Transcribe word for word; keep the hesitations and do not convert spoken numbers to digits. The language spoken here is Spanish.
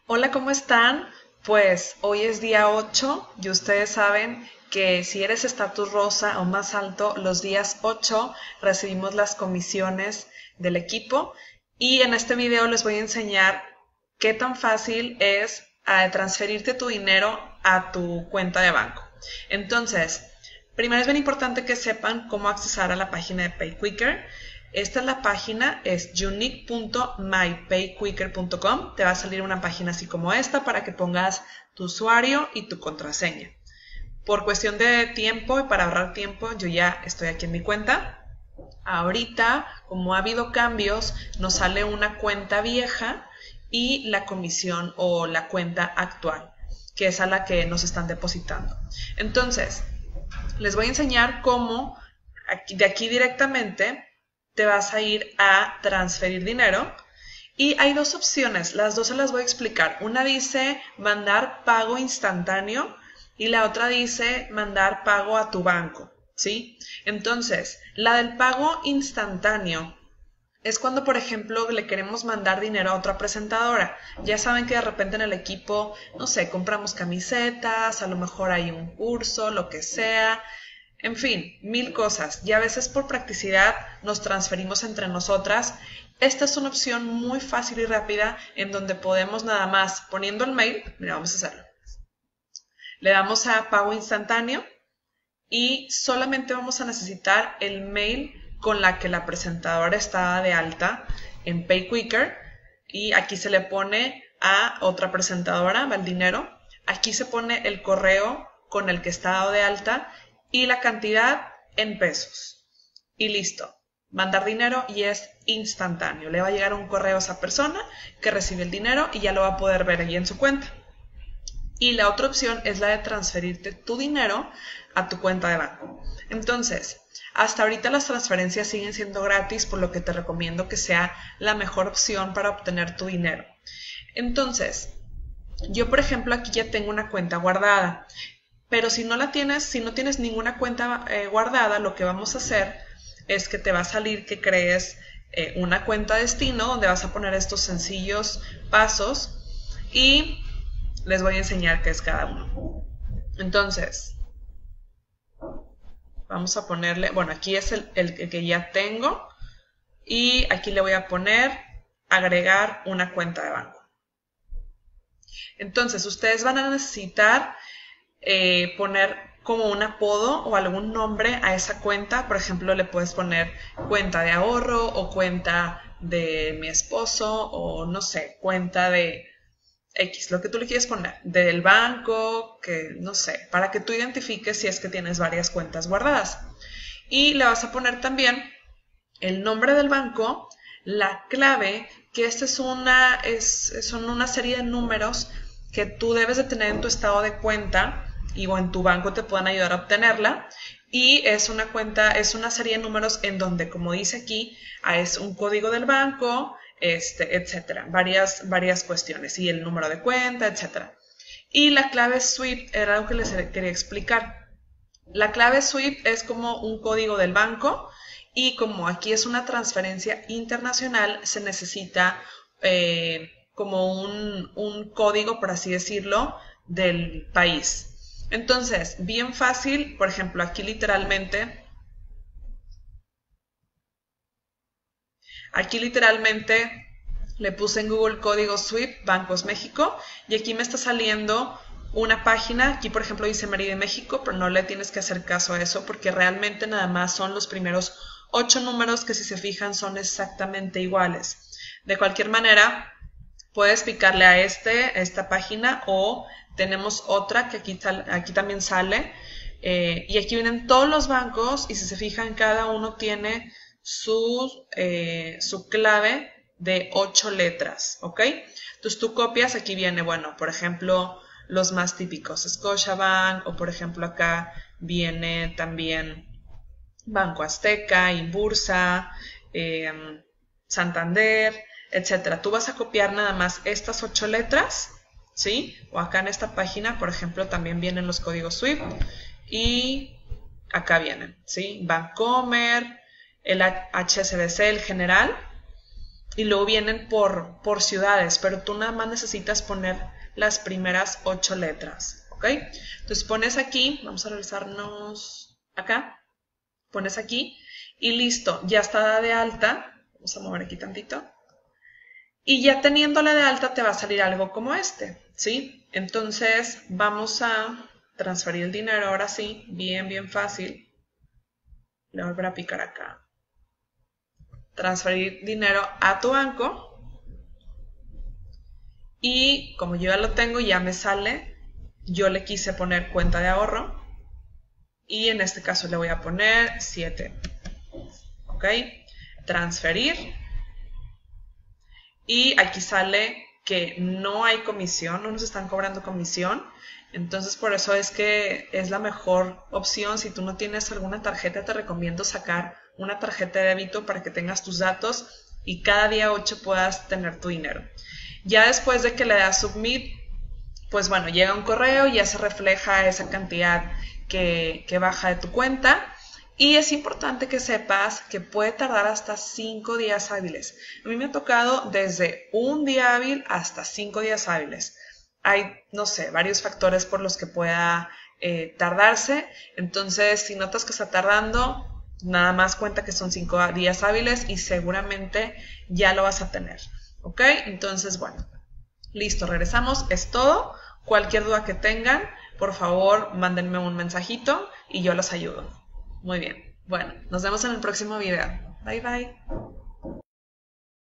Hola, ¿cómo están? Pues hoy es día ocho y ustedes saben que si eres estatus rosa o más alto, los días ocho recibimos las comisiones del equipo y en este video les voy a enseñar qué tan fácil es eh, transferirte tu dinero a tu cuenta de banco. Entonces, primero es bien importante que sepan cómo accesar a la página de PayQuicker. Esta es la página, es unique punto my pay quicker punto com. Te va a salir una página así como esta para que pongas tu usuario y tu contraseña. Por cuestión de tiempo y para ahorrar tiempo, yo ya estoy aquí en mi cuenta. Ahorita, como ha habido cambios, nos sale una cuenta vieja y la comisión o la cuenta actual, que es a la que nos están depositando. Entonces, les voy a enseñar cómo aquí, de aquí directamente te vas a ir a transferir dinero y hay dos opciones, las dos se las voy a explicar. Una dice mandar pago instantáneo y la otra dice mandar pago a tu banco, ¿sí? Entonces, la del pago instantáneo es cuando, por ejemplo, le queremos mandar dinero a otra presentadora. Ya saben que de repente en el equipo, no sé, compramos camisetas, a lo mejor hay un curso, lo que sea. En fin, mil cosas. Y a veces por practicidad nos transferimos entre nosotras. Esta es una opción muy fácil y rápida en donde podemos nada más poniendo el mail, mira, vamos a hacerlo. Le damos a pago instantáneo y solamente vamos a necesitar el mail con la que la presentadora está de alta en PayQuicker y aquí se le pone a otra presentadora, va el dinero. Aquí se pone el correo con el que está dado de alta y la cantidad en pesos. Y listo. Mandar dinero y es instantáneo. Le va a llegar un correo a esa persona que recibe el dinero y ya lo va a poder ver ahí en su cuenta. Y la otra opción es la de transferirte tu dinero a tu cuenta de banco. Entonces, hasta ahorita las transferencias siguen siendo gratis, por lo que te recomiendo que sea la mejor opción para obtener tu dinero. Entonces, yo por ejemplo aquí ya tengo una cuenta guardada. Pero si no la tienes, si no tienes ninguna cuenta eh, guardada, lo que vamos a hacer es que te va a salir que crees eh, una cuenta destino donde vas a poner estos sencillos pasos y les voy a enseñar qué es cada uno. Entonces, vamos a ponerle, bueno, aquí es el, el que ya tengo y aquí le voy a poner agregar una cuenta de banco. Entonces, ustedes van a necesitar Eh, poner como un apodo o algún nombre a esa cuenta. Por ejemplo, le puedes poner cuenta de ahorro o cuenta de mi esposo o no sé, cuenta de X, lo que tú le quieres poner, del banco, que no sé, para que tú identifiques si es que tienes varias cuentas guardadas. Y le vas a poner también el nombre del banco, la clave, que esta es una, es, son una serie de números que tú debes de tener en tu estado de cuenta y o en tu banco te puedan ayudar a obtenerla. Y es una cuenta, es una serie de números en donde, como dice aquí, es un código del banco, este, etcétera, varias, varias cuestiones, y el número de cuenta, etcétera. Y la clave SWIFT era algo que les quería explicar. La clave SWIFT es como un código del banco y como aquí es una transferencia internacional, se necesita eh, como un, un código, por así decirlo, del país. Entonces, bien fácil, por ejemplo, aquí literalmente, aquí literalmente le puse en Google código SWIFT Bancos México y aquí me está saliendo una página, aquí por ejemplo dice Mérida México, pero no le tienes que hacer caso a eso porque realmente nada más son los primeros ocho números que si se fijan son exactamente iguales. De cualquier manera, puedes picarle a este, a esta página o tenemos otra que aquí, aquí también sale eh, y aquí vienen todos los bancos y si se fijan cada uno tiene su, eh, su clave de ocho letras, ¿ok? Entonces tú copias, aquí viene, bueno, por ejemplo, los más típicos, Scotiabank o por ejemplo acá viene también Banco Azteca, Inbursa, eh, Santander, etcétera. Tú vas a copiar nada más estas ocho letras, ¿sí? O acá en esta página, por ejemplo, también vienen los códigos SWIFT y acá vienen, ¿sí? Bancomer, el H S B C, el general, y luego vienen por, por ciudades, pero tú nada más necesitas poner las primeras ocho letras, ¿ok? Entonces pones aquí, vamos a regresarnos acá, pones aquí y listo, ya está de alta. Vamos a mover aquí tantito. Y ya teniéndola de alta te va a salir algo como este, ¿sí? Entonces vamos a transferir el dinero ahora sí, bien, bien fácil. Le voy a volver a picar acá. Transferir dinero a tu banco. Y como yo ya lo tengo, ya me sale. Yo le quise poner cuenta de ahorro. Y en este caso le voy a poner siete. ¿Ok? Transferir. Y aquí sale que no hay comisión, no nos están cobrando comisión. Entonces por eso es que es la mejor opción. Si tú no tienes alguna tarjeta, te recomiendo sacar una tarjeta de débito para que tengas tus datos y cada día ocho puedas tener tu dinero. Ya después de que le das submit, pues bueno, llega un correo y ya se refleja esa cantidad que, que baja de tu cuenta. Y es importante que sepas que puede tardar hasta cinco días hábiles. A mí me ha tocado desde un día hábil hasta cinco días hábiles. Hay, no sé, varios factores por los que pueda eh, tardarse. Entonces, si notas que está tardando, nada más cuenta que son cinco días hábiles y seguramente ya lo vas a tener. ¿Ok? Entonces, bueno, listo, regresamos. Es todo. Cualquier duda que tengan, por favor, mándenme un mensajito y yo los ayudo. Muy bien. Bueno, nos vemos en el próximo video. Bye, bye.